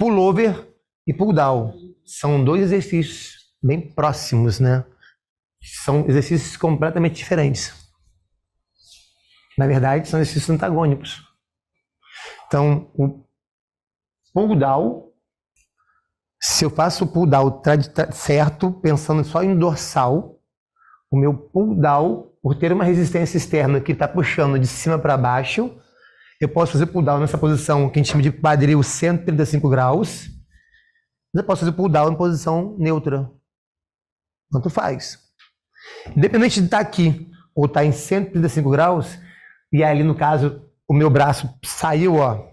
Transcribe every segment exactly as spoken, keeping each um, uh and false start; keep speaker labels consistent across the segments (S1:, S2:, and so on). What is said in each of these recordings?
S1: Pullover e pull down. São dois exercícios bem próximos, né? São exercícios completamente diferentes. Na verdade, são exercícios antagônicos. Então, o pull down, se eu faço o pull down certo, pensando só em dorsal, o meu pull down, por ter uma resistência externa que está puxando de cima para baixo, eu posso fazer pull down nessa posição que a gente chama de quadril cento e trinta e cinco graus. Eu posso fazer pull down em posição neutra. Tanto faz. Independente de estar aqui ou estar em cento e trinta e cinco graus, e ali no caso o meu braço saiu, ó,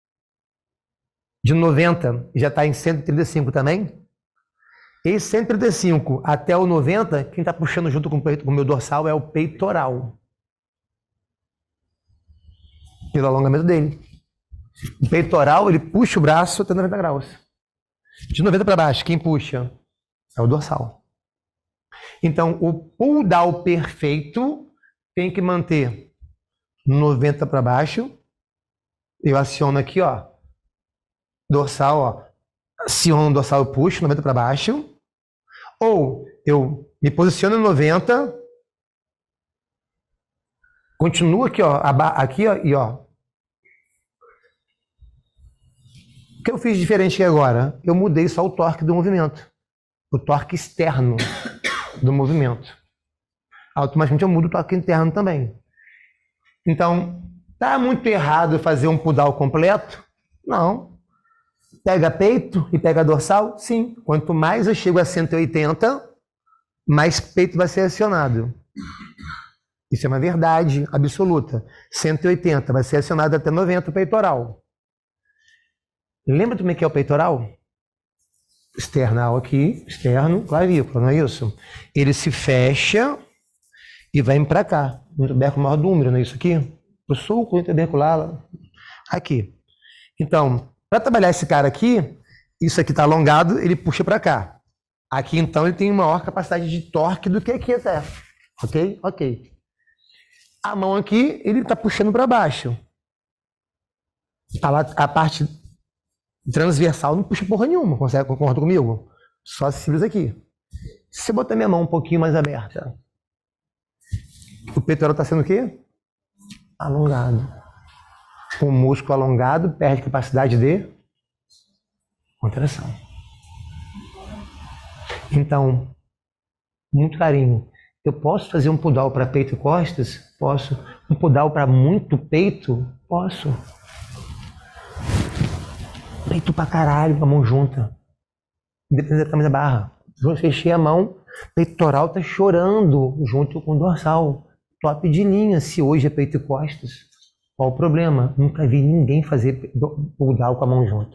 S1: de noventa e já está em cento e trinta e cinco também. Esse cento e trinta e cinco até o noventa, quem está puxando junto com o, peito, com o meu dorsal é o peitoral. Pelo alongamento dele. O peitoral, ele puxa o braço até noventa graus. De noventa para baixo, quem puxa? É o dorsal. Então, o pull down perfeito tem que manter noventa para baixo. Eu aciono aqui, ó. Dorsal, ó. Aciono o dorsal, eu puxo noventa para baixo. Ou eu me posiciono em noventa. Continuo aqui, ó. Aqui, ó. E, ó. O que eu fiz diferente aqui agora? Eu mudei só o torque do movimento. O torque externo do movimento. Automaticamente eu mudo o torque interno também. Então, tá muito errado fazer um pull down completo? Não. Pega peito e pega dorsal? Sim. Quanto mais eu chego a cento e oitenta, mais peito vai ser acionado. Isso é uma verdade absoluta. cento e oitenta vai ser acionado até noventa o peitoral. Lembra como é que é o peitoral? External aqui, externo, clavícula, não é isso? Ele se fecha e vai para cá. O tubercula maior do úmero, não é isso aqui? O sulco intertubercular, aqui. Então, para trabalhar esse cara aqui, isso aqui está alongado, ele puxa para cá. Aqui, então, ele tem maior capacidade de torque do que aqui até. Ok? Ok. A mão aqui, ele está puxando para baixo. A, a parte transversal não puxa porra nenhuma, consegue, concorda comigo? Só simples aqui. Se eu botar minha mão um pouquinho mais aberta, o peitoral está sendo o quê? Alongado. O músculo alongado perde capacidade de contração. Então, muito carinho. Eu posso fazer um pull down para peito e costas? Posso. Um pull down para muito peito? Posso. Peito pra caralho, com a mão junta. Independente da tamanho da barra. Eu fechei a mão, peitoral tá chorando junto com o dorsal. Top de linha, se hoje é peito e costas. Qual o problema? Nunca vi ninguém fazer pull down com a mão junto.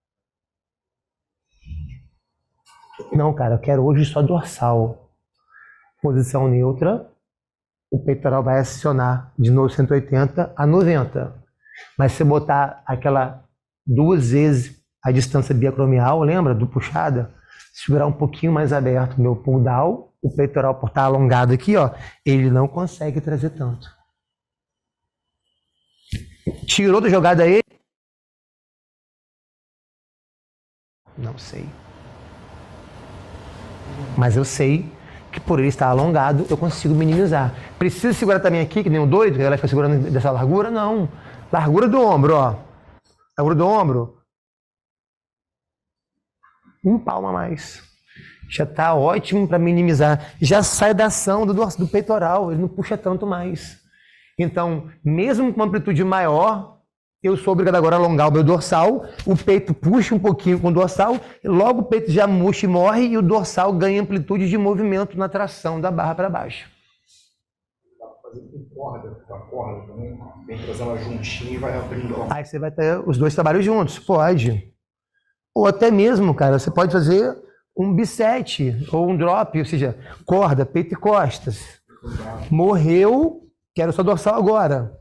S1: Não, cara, eu quero hoje só dorsal. Posição neutra. O peitoral vai acionar de novo cento e oitenta a noventa. Mas se eu botar aquela duas vezes a distância biacromial, lembra do puxada? Segurar um pouquinho mais aberto o meu pull down, o peitoral por estar alongado aqui, ó, ele não consegue trazer tanto. Tirou da jogada ele? Não sei. Mas eu sei que por ele estar alongado, eu consigo minimizar. Precisa segurar também aqui, que nem um doido, que ela fica segurando dessa largura? Não. Largura do ombro, ó. Largura do ombro. Um palmo a mais. Já está ótimo para minimizar. Já sai da ação do, do peitoral, ele não puxa tanto mais. Então, mesmo com uma amplitude maior, eu sou obrigado agora a alongar o meu dorsal, o peito puxa um pouquinho com o dorsal, logo o peito já murcha e morre e o dorsal ganha amplitude de movimento na tração da barra para baixo.
S2: Dá para fazer com corda, com a corda também? Tem que trazer ela juntinha e vai abrindo.
S1: Aí você vai ter os dois trabalhos juntos, pode. Ou até mesmo, cara, você pode fazer um bisete ou um drop, ou seja, corda, peito e costas. Morreu, quero só dorsal agora.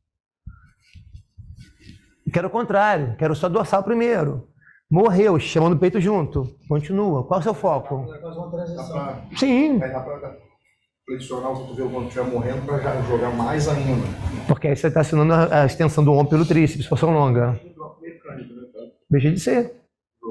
S1: Quero o contrário, quero só dorsal primeiro. Morreu, chamando o peito junto. Continua. Qual é o seu foco?
S2: Pra,
S1: Sim.
S2: Vai dar para flexionar o cotovelo quando estiver morrendo para já jogar mais ainda.
S1: Porque aí você está acionando a extensão do ombro pelo tríceps, força longa. Deixa de ser.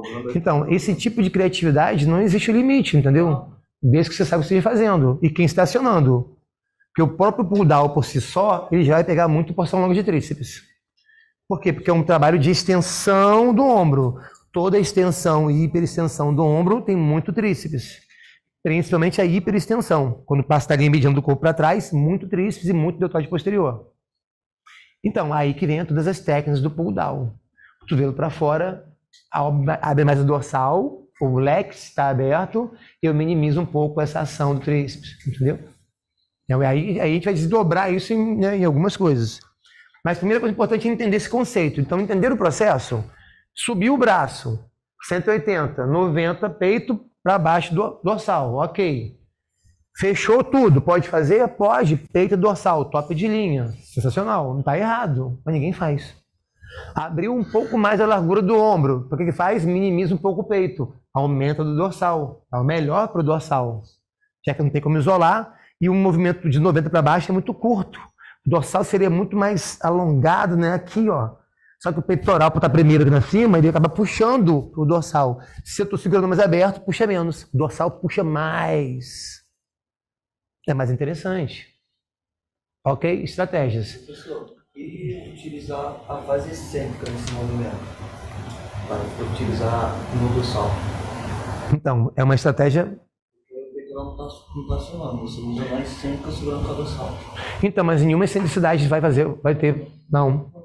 S1: Então, esse tipo de criatividade não existe limite, entendeu? Desde que você sabe o que você está fazendo e quem está acionando. Porque o próprio pull down por si só, ele já vai pegar muito porção longa de tríceps. Por quê? Porque é um trabalho de extensão do ombro. Toda extensão e hiperextensão do ombro tem muito tríceps. Principalmente a hiperextensão. Quando passa a linha mediana do corpo para trás, muito tríceps e muito deltoide posterior. Então, aí que vem todas as técnicas do pull down. Cotovelo para fora, abre mais o dorsal, o lex está aberto, eu minimizo um pouco essa ação do tríceps, entendeu? Então, aí, aí a gente vai desdobrar isso em, né, em algumas coisas. Mas a primeira coisa importante é entender esse conceito. Então, entender o processo, subir o braço, cento e oitenta, noventa, peito para baixo do dorsal, ok. Fechou tudo, pode fazer? Pode, peito e dorsal, top de linha, sensacional, não está errado, mas ninguém faz. Abriu um pouco mais a largura do ombro, o que que faz? Minimiza um pouco o peito, aumenta do dorsal, é o melhor para o dorsal, já que não tem como isolar, e o movimento de noventa para baixo é muito curto, o dorsal seria muito mais alongado, né, aqui, ó. Só que o peitoral, para estar primeiro aqui na cima, ele acaba puxando o dorsal. Se eu estou segurando mais aberto, puxa menos. O dorsal puxa mais. É mais interessante. Ok? Estratégias.
S3: Professor, e utilizar a fase excêntrica nesse movimento? Para utilizar no dorsal.
S1: Então, é uma estratégia...
S3: O peitoral não está acionando, você usa mais excêntrica segurando o dorsal.
S1: Então, mas nenhuma excentricidade vai fazer, vai ter... Não.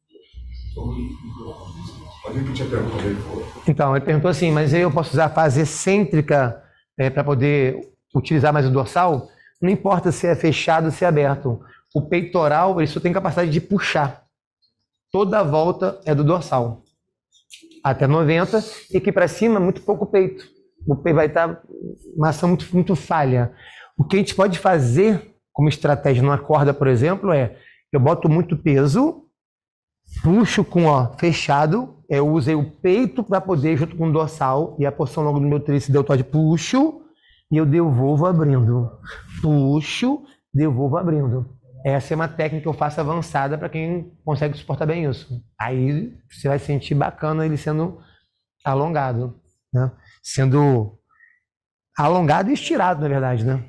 S2: Pode repetir a pergunta dele, por favor.
S1: Então, ele perguntou assim, mas eu posso usar a fase excêntrica é, para poder utilizar mais o dorsal? Não importa se é fechado ou se é aberto. O peitoral, ele só tem capacidade de puxar. Toda a volta é do dorsal. Até noventa, e aqui para cima, muito pouco peito. O peito vai estar uma ação muito, muito falha. O que a gente pode fazer como estratégia numa corda, por exemplo, é eu boto muito peso, puxo com ó, fechado, eu usei o peito para poder, junto com o dorsal, e a porção longa do meu tríceps deltoide, puxo, e eu devolvo abrindo. Puxo, devolvo abrindo. Essa é uma técnica que eu faço avançada para quem consegue suportar bem isso. Aí você vai sentir bacana ele sendo alongado, né? Sendo alongado e estirado, na verdade, né?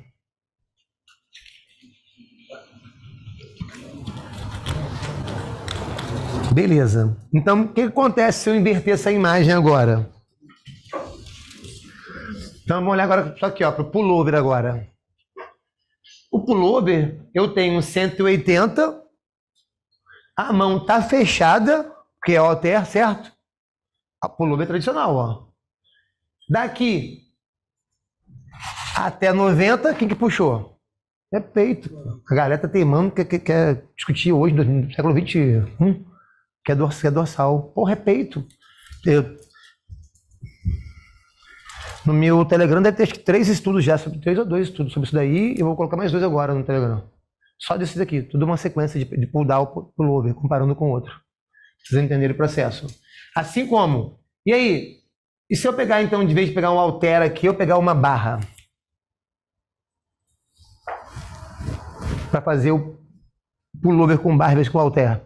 S1: Beleza. Então, o que acontece se eu inverter essa imagem agora? Então, vamos olhar agora só aqui, ó, para o pullover agora. O pullover, eu tenho cento e oitenta, a mão está fechada, que é o halter, certo? A pullover tradicional, ó. Daqui até noventa, quem que puxou? É peito. A galera tá teimando, quer, quer, quer discutir hoje, no século vinte e um, que é dorsal. Porra, é peito. Eu, no meu Telegram deve ter acho que três estudos já, sobre, três ou dois estudos sobre isso daí, e eu vou colocar mais dois agora no Telegram. Só desses aqui, tudo uma sequência de, de pull down, pull over, comparando com o outro. Vocês entenderem o processo. Assim como, e aí, e se eu pegar então, de vez de pegar um halter aqui, eu pegar uma barra? Para fazer o pullover com barra, em vez com halter.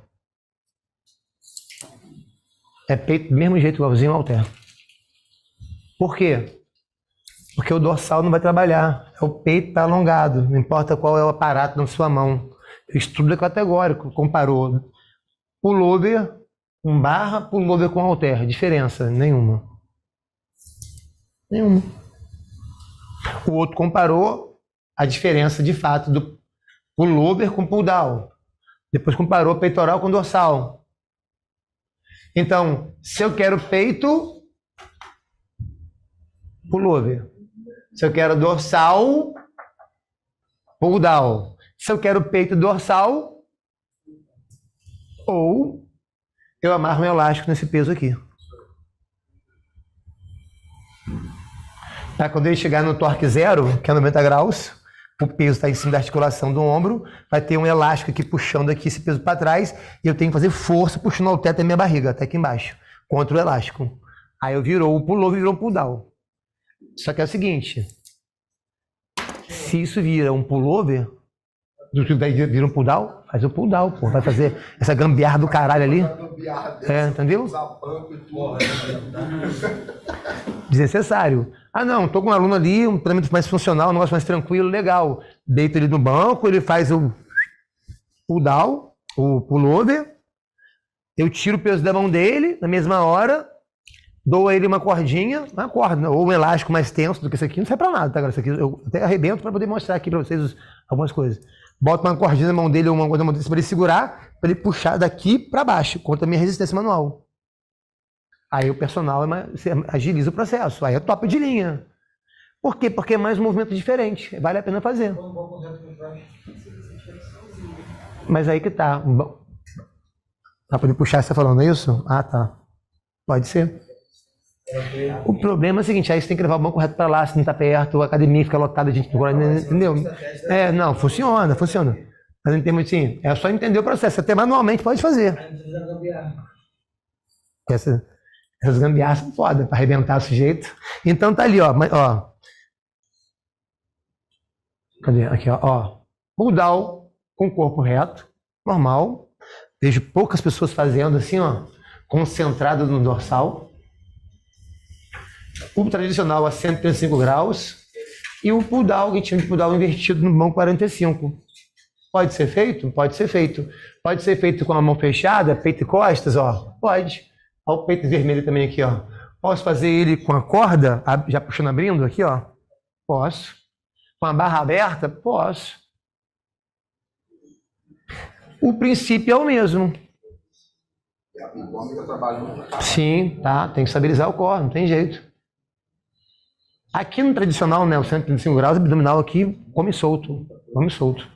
S1: É peito do mesmo jeito, igualzinho ao halter. Por quê? Porque o dorsal não vai trabalhar. O peito está alongado, não importa qual é o aparato na sua mão. O estudo é categórico, comparou pullover com barra, pullover com halter. Diferença nenhuma. Nenhuma. O outro comparou a diferença de fato do pullover com pull down. Depois comparou peitoral com dorsal. Então, se eu quero peito, pullover. Se eu quero dorsal, pull down. Se eu quero peito dorsal, ou eu amarro um elástico nesse peso aqui. Tá, quando ele chegar no torque zero, que é noventa graus, o peso está em cima da articulação do ombro, vai ter um elástico aqui puxando aqui esse peso para trás, e eu tenho que fazer força puxando o teto da minha barriga, até aqui embaixo, contra o elástico. Aí eu virou o pullover, virou o pull down. Só que é o seguinte, se isso vira um pullover, Daí vira um pull down, faz o pull down, pô. Vai fazer essa gambiarra do caralho ali. É, entendeu? Desnecessário. Ah, não, tô com um aluno ali, um treinamento mais funcional, um negócio mais tranquilo, legal. Deito ele no banco, ele faz o pull down, o pullover. Eu tiro o peso da mão dele, na mesma hora, dou a ele uma cordinha, uma corda, ou um elástico mais tenso do que esse aqui, não serve pra nada, tá, galera? Isso aqui eu até arrebento para poder mostrar aqui para vocês os, algumas coisas. Boto uma cordinha na mão dele, ou uma coisa na mão dele, para ele segurar, para ele puxar daqui para baixo, contra a minha resistência manual. Aí o personal é mais, você agiliza o processo, aí é top de linha. Por quê? Porque é mais um movimento diferente, vale a pena fazer. Mas aí que tá. Pra poder puxar, você tá falando isso? Ah, tá. Pode ser. O problema é o seguinte, aí você tem que levar o banco correto para lá, se não está perto, a academia fica lotada de gente, entendeu? É, não, funciona, funciona. Mas em termos assim, é só entender o processo, até manualmente pode fazer. Essa, essas gambiarras são foda, para arrebentar o sujeito. Então tá ali, ó, ó. Cadê? Aqui, ó, ó. Pull down com o corpo reto, normal. Vejo poucas pessoas fazendo assim, ó, concentrado no dorsal. O tradicional a cento e trinta e cinco graus e o pull down, que tinha de pull down invertido no banco quarenta e cinco. Pode ser feito? Pode ser feito. Pode ser feito com a mão fechada, peito e costas, ó. Pode. Olha o peito vermelho também aqui, ó. Posso fazer ele com a corda, já puxando, abrindo aqui, ó? Posso. Com a barra aberta? Posso. O princípio é o mesmo. Sim, tá. Tem que estabilizar o core, não tem jeito. Aqui no tradicional, né, o cento e trinta e cinco graus, abdominal aqui, come solto. Come solto.